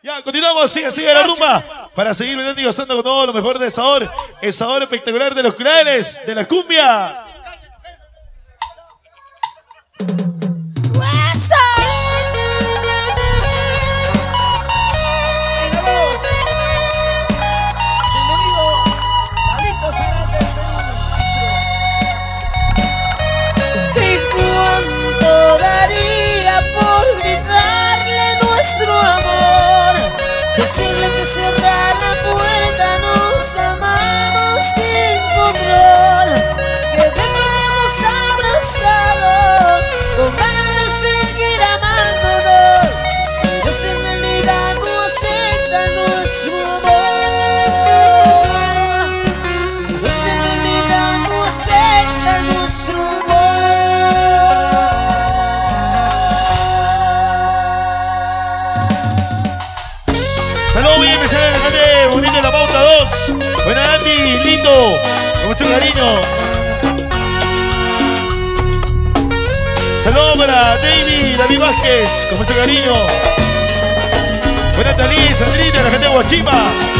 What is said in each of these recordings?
Ya, continuamos, sigue la rumba. Para seguir vendiendo y gozando con todo lo mejor de sabor. El sabor espectacular de los clanes, de la cumbia. Decirle que cerrar la puerta, nos amamos sin control, que terminamos abrazados, con ganas de seguir amándonos. Ellos en realidad no aceptan nuestro amor. Ellos en realidad no aceptan nuestro amor. Saludos muy especiales, gente bonito de la pauta 2. Buena Andy, lindo, con mucho cariño. Saludos para David Vázquez, con mucho cariño. Buena Talí, Sandrita, la gente de Huachipa.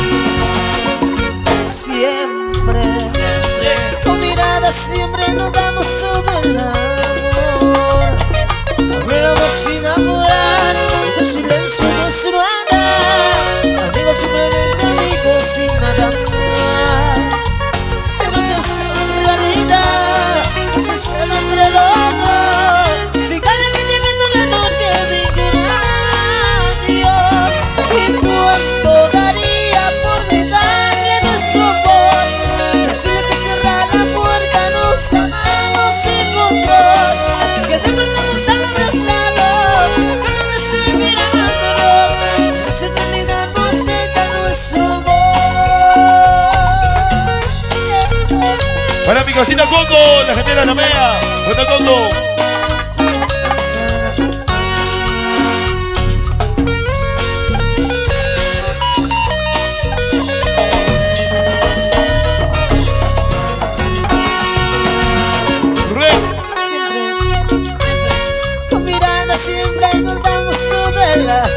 Siempre, con mirada siempre nos damos todo el amor. Hablamos sin hablar, en silencio nuestro andar. Amigos, simplemente amigos sin nada más. Pero que es en realidad, que se suena entre los dos. Si cada que llegando la noche diga adiós. Y cuánto daría por darle nuestro amor. Decirle que cerrar la puerta, nos amamos sin control, que de verdad nos abrazados, ganas de seguir amándonos. En realidad no acepta nuestro amor. Para mi cocina Coco, la gente de la Namea. Buena Coco. Con mirada siempre nos damos todo el amor.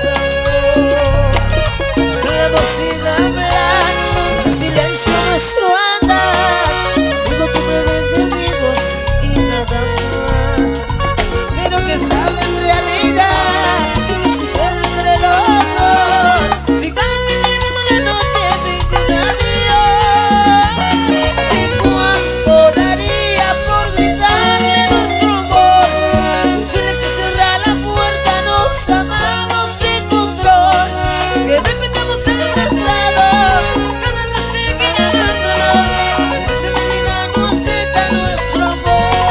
Hablamos sin hablar, en silencio nuestro andar. Amigos, simplemente amigos y nada más. Pero que sabe en realidad que sucede entre los dos. Si cada que llegamos la noche diga adiós. Y cuánto daría por gritarle nuestro amor. Decirle que cerrar la puerta, nos amamos sin control, que dependemos abrazados, ganas de seguir amándonos. Pero en realidad no acepta nuestro amor.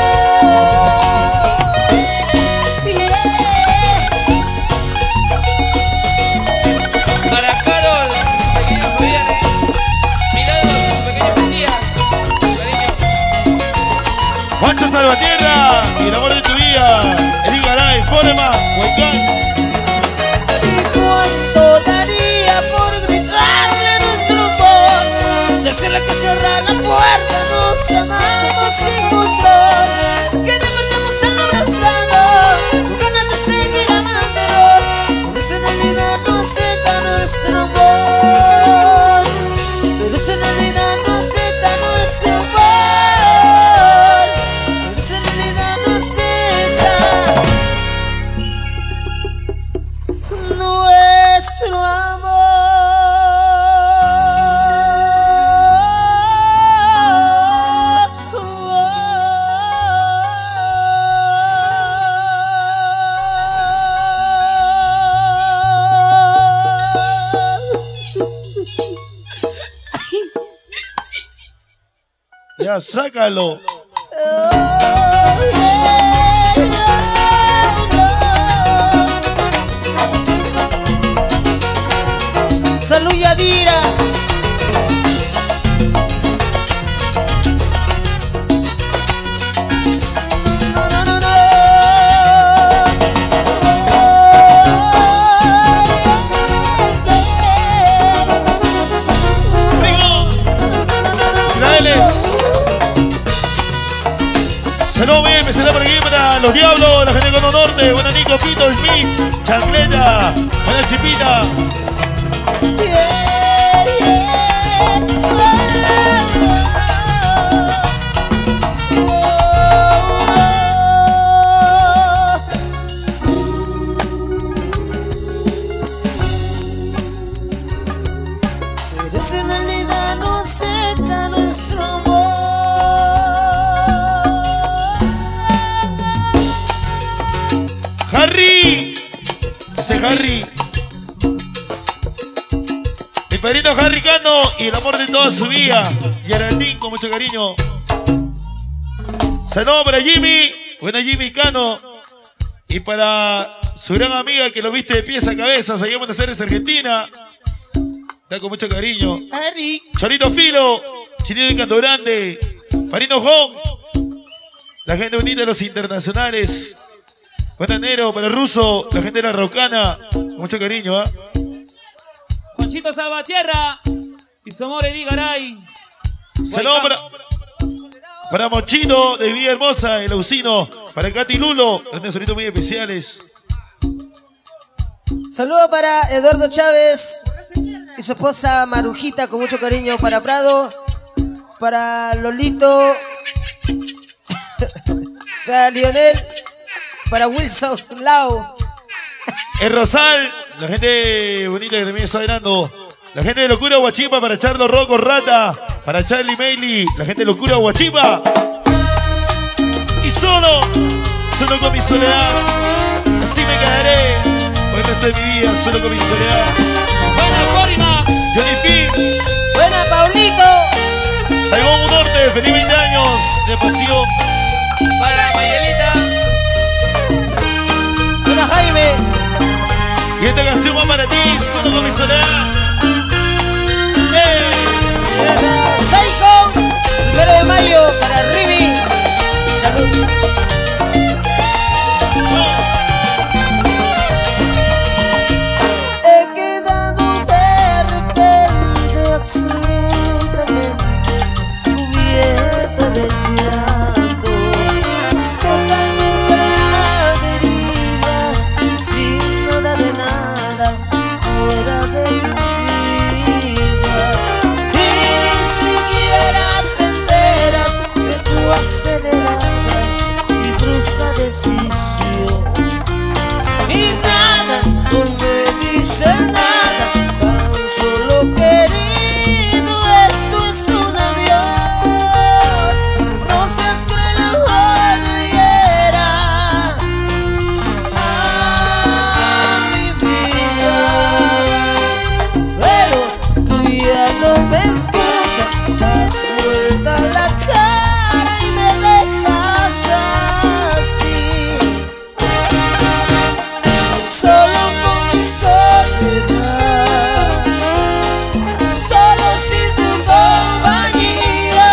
Para Carol, su pequeño Fabián, Milagros y su pequeño Matías, cariño. Juancho Salvatierra y el amor de tu vida. Eric Garay, Forema, Huaycán. Y cuánto daría por gritarle nuestro amor. Decirle que cerrar la puerta, nos amamos sin control, que despertamos abrazados, con ganas de seguir amándonos. Pero en realidad no acepta nuestro amor. Pero en realidad no acepta nuestro amor. Pero en realidad no acepta nuestro Ya, sácalo. Salud, Yadira. No, no, no. Saludos bien, me será por aquí para los diablos, la gente de Cono Norte, buena Nico, Pito, Smith, Chancleta, buena Chipita. si en realidad no seca nuestro amor. Harry, ese Harry, mi padrino Harry Cano y el amor de toda su vida, Geraldine, con mucho cariño. Saludos para Jimmy, buena Jimmy Cano, y para su gran amiga que lo viste de pies a cabeza, se llama Buenos Aires, Argentina. Da con mucho cariño. Harry. Chorito Filo, Chinito y Canto Grande, Farino Hong, la gente unida de los internacionales. Buen enero para el ruso, la gente de la Raucana, con mucho cariño, ¿eh? Juanchito Salvatierra y su amor Eddie Garay. Saludos para Mochino de Villa Hermosa, el Ausino, para Katy Lulo, grandes sonidos muy especiales. Saludo para Eduardo Chávez y su esposa Marujita, con mucho cariño. Para Prado, para Lolito, para Lionel, para Wilson Lau. El Rosal, la gente bonita que también está mirando. La gente de Locura Huachipa, para Charlo Rocco Rata, para Charlie Meili, la gente de Locura Huachipa. Y solo con mi soledad, así me quedaré. Por el resto de mi vida, solo con mi soledad. Buena Corina. Johnny Pins. Buena Paulito. Saigón Norte, feliz 20 años de pasión. Para Mayelita. Buena Jaime. Y esta canción va para ti, solo con mi soledad. Buena Seiko. 1 de mayo para Rivi. Salud. He quedado de repente absolutamente cubierta de llanto, totalmente a la deriva, sin nada de nada fuera de mi vida. Y ni siquiera te enteras de tu acelerada y brusca decisión. Y nada, no me dices nada, tan solo querido, esto es un adiós. No seas cruel, no me hieras a mi vida. Pero tú ya no me escuchas, das vuelta la cara y me dejas así, solo con mi soledad, solo sin tu compañía,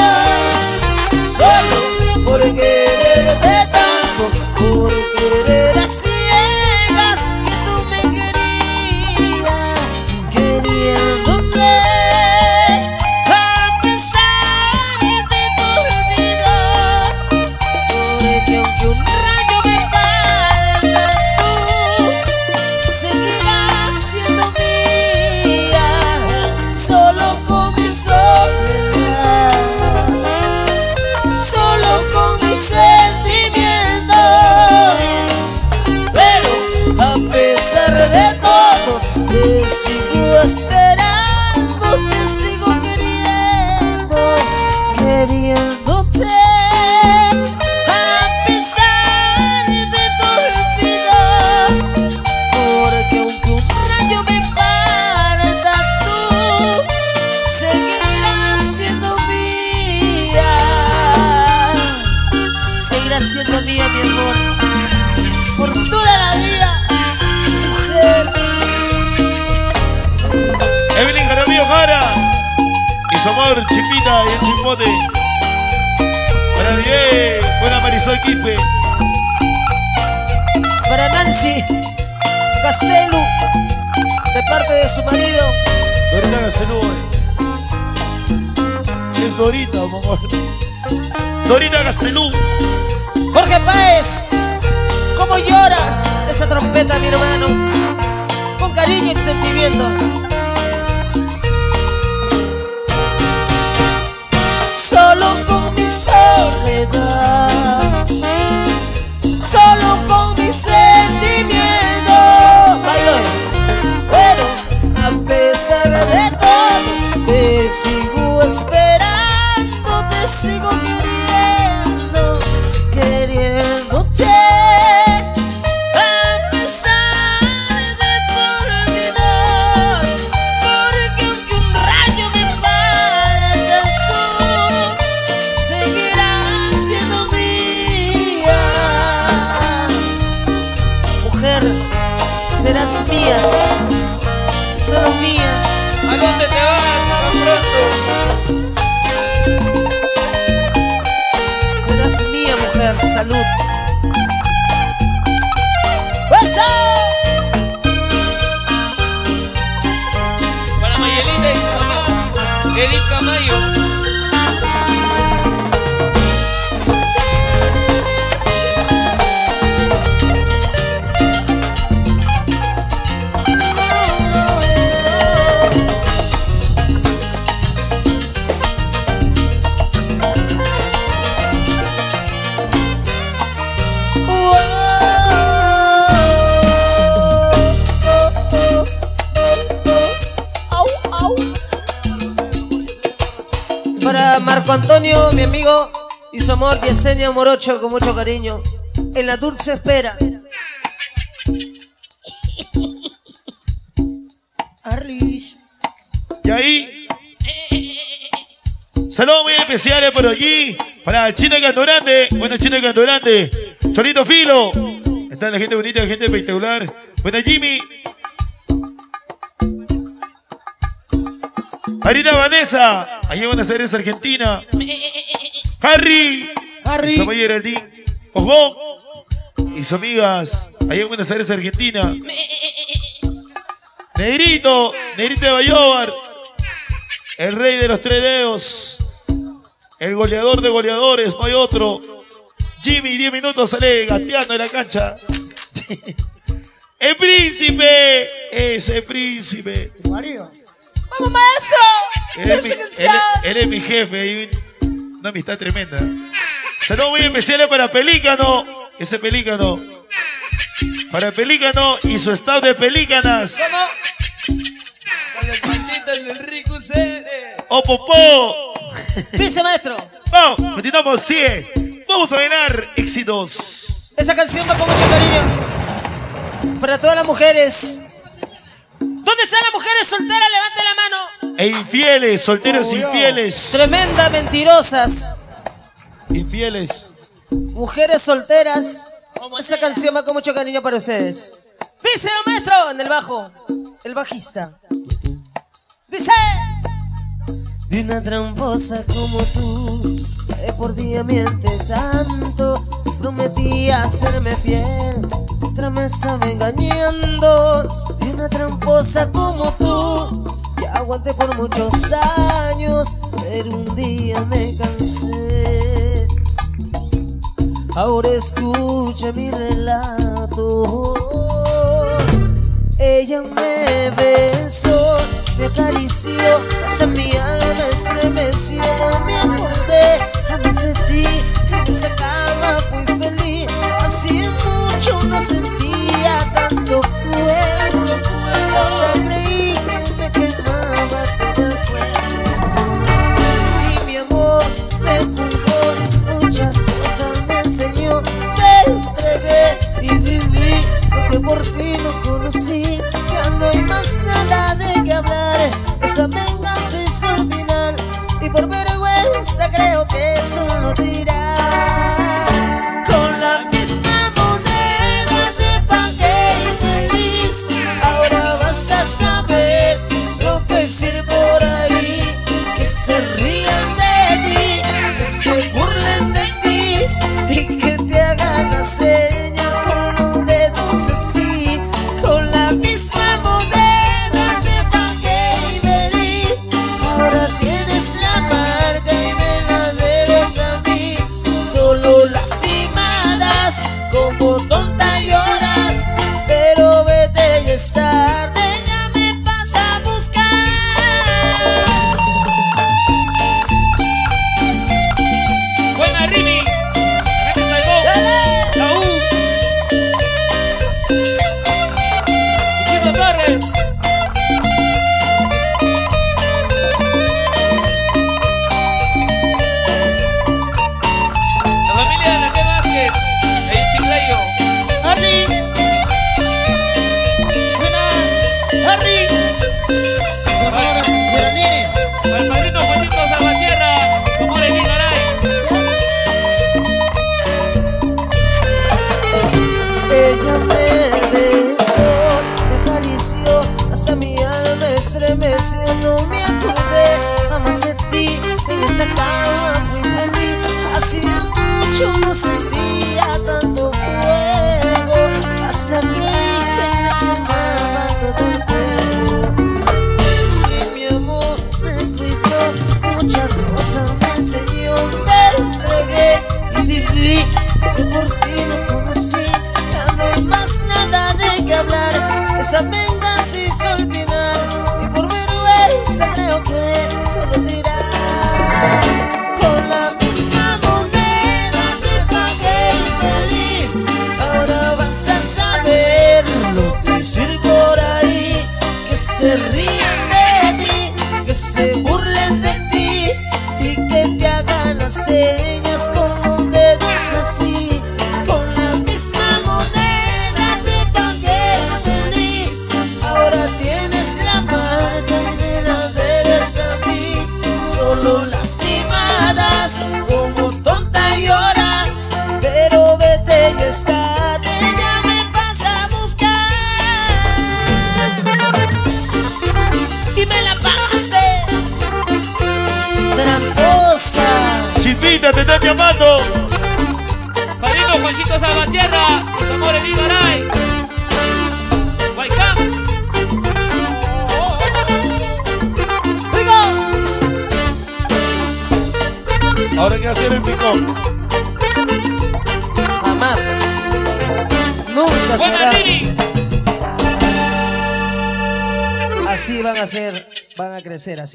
solo por quererte tanto, por querer a ciegas que tú me querías, queriéndote a pesar de tu olvidar, porque aunque un rayo me parta, tú seguirás siendo mía, solo con mi soledad, solo con mis sentimientos. Pero a pesar de todo, te sigo esperando, te sigo queriendo, queriéndote. A pesar de tu olvido, porque aunque un rayo me parta, tú seguirás siendo mía, seguirás siendo mía, mi amor, por toda la vida, mujer. Evelyn Jaramillo Jara y su amor Chipita y el Chipote. Para Miguel, buena Marisol Quispe. Para Nancy Castelu, de parte de su marido. Dorita Gastelú. Es Dorita, mi amor. Dorita Gastelú. Jorge Páez, cómo llora esa trompeta, mi hermano, con cariño y sentimiento. Solo con mi soledad, solo con mi sentimiento, bailo. Pero a pesar de todo, sigo esperando, te sigo queriendo, queriéndote. A pesar de tu olvidar, porque aunque un rayo me parta, tú seguirás siendo mía. Mujer, serás mía, solo mía. ¿A dónde te vas tan pronto? Serás mía, mujer. Salud. ¡Eso! Para Mayelita y su mamá, Edith Camayo. Para Marco Antonio, mi amigo, y su amor Yesenia Morocho, con mucho cariño, en la dulce espera. Arlish. Y ahí, saludos muy especiales por aquí, para Chino Cantorante, bueno, Chino Cantorante, Chorito Filo, está la gente bonita, la gente espectacular, buena Jimmy, Marita Vanessa, allí en Buenos Aires, Argentina, Harry, y su amiga Geraldine, Ojón, y sus amigas, allí en Buenos Aires, Argentina, Negrito, Negrito de Bayobar, el rey de los tres dedos, el goleador de goleadores, no hay otro. Jimmy, 10 minutos sale gateando en la cancha. El príncipe, ese príncipe. ¡Vamos, maestro! Él es mi jefe, una amistad tremenda. Saludos muy especiales para Pelícano, ese Pelícano. Para Pelícano y su staff de pelícanas. Con los malditos del rico Cere. ¡Oh, popó! Dice, maestro. Vamos, continuamos, sigue. Vamos a bailar éxitos. Esa canción va con mucho cariño para todas las mujeres. ¿Dónde están las mujeres solteras? Levanten la mano. E infieles, solteros infieles. Tremenda mentirosas. Infieles. Mujeres solteras. Esa canción va con mucho cariño para ustedes. Dice, maestro, en el bajo, el bajista. Dice: de una tramposa como tú, que por día miente tanto, prometía serme fiel, otra me estaba engañando. De una tramposa como tú, que aguanté por muchos años, pero un día me cansé. Ahora escucha mi relato. Ella me besó, me acarició, hasta mi alma estremeció. Me acordé a veces de ti, en esa cama fui feliz. Hacía mucho no sentía tanto fuego. Hasta creí que me quemaba todo el cuerpo. Y mi amor me jugó, muchas cosas me enseñó. Me entregué y viví lo que por ti no conocí. Ya no hay más nada de qué hablar. Esa venganza hizo el final, y por vergüenza creo que solo te irá. Con la misma moneda te pagué infeliz. Ahora vas a saber lo que es ir por ahí, que se rían de ti, que se burlen de ti y que te hagan la seña con los dedos así. Con la misma moneda te pagué infeliz. Ahora tienes la marca y me la debes a mí. Solo estremeció, no me acordé jamás de ti. En esa cama fui feliz, hacía mucho no sentía tanto fuego. Hasta creí que me quemaba todo el cuerpo. Y mi amor me cuidó, muchas cosas me enseñó, me entregué y viví. Que por ti lo conocí, ya no hay más nada de qué hablar. Esa venganza hizo el final y por vergüenza creo que solo dirá. Con la misma moneda te pagué feliz, ahora vas a saber lo que decir por ahí. Que se ríen de ti, que se burlen de ti y que te hagan las señas con los dedos así. Con la misma moneda te pagué feliz, ahora tienes la marca y me la debes a mí. Solo lastimadas, como tonta lloras, pero vete, ya es tarde, ya me vas a buscar. Y me la pagaste, tramposa. Chispita, te están llamando. Padrino Juancito Salvatierra, su amor el Igaray. Guaycán. ¡Rico! Ahora hay que hacer el picón. Jamás, nunca Buena será. Lili. Así van a ser, van a crecer así.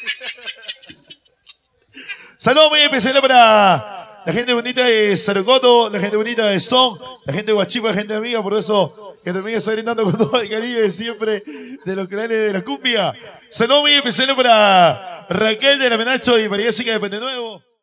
Saludos muy especiales para la gente bonita de Saracoto, la gente bonita de Son, la gente de Huachipa, la gente amiga, por eso que también estoy brindando con todo el cariño de siempre de los canales de la cumbia. Saludos muy especiales para Raquel de la Menacho y para Jessica de Puente Nuevo.